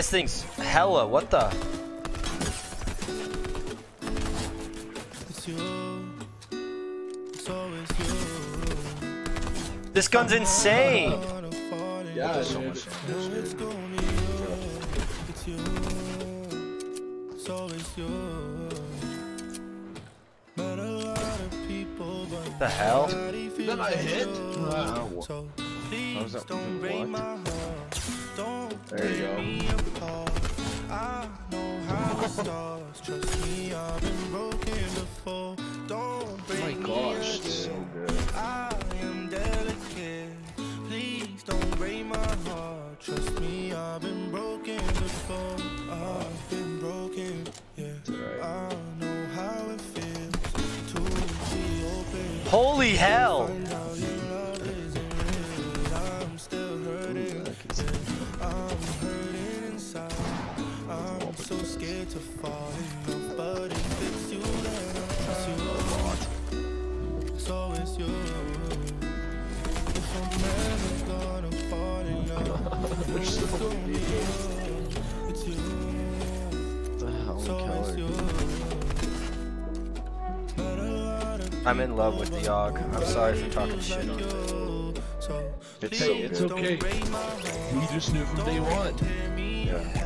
This thing's hella, what the? This gun's insane! Yeah, there's so much damage. What the hell? Then I hit? Wow. How was that? What? There you go. Oh my gosh, it's so good. Please don't break my heart. Trust me, I've been broken before. I've been broken, yeah. I know how it feels to be open. Holy hell! I'm still hurting. I'm hurting inside. I'm so scared to fall in love, but if it's you, then I trust you. So it's you. If I'm never gonna fall in love, it's gonna be you. It's you. What the hell, So it's you. I'm in love with the AUG. I'm sorry for talking shit on it. It's so It's good. okay. We just knew from day one. Yeah.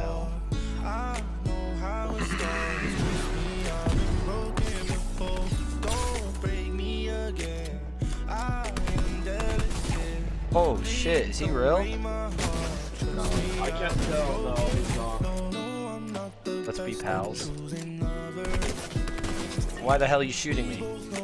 Oh shit, is he real? I can't tell. No, he's not. Let's be pals. Why the hell are you shooting me?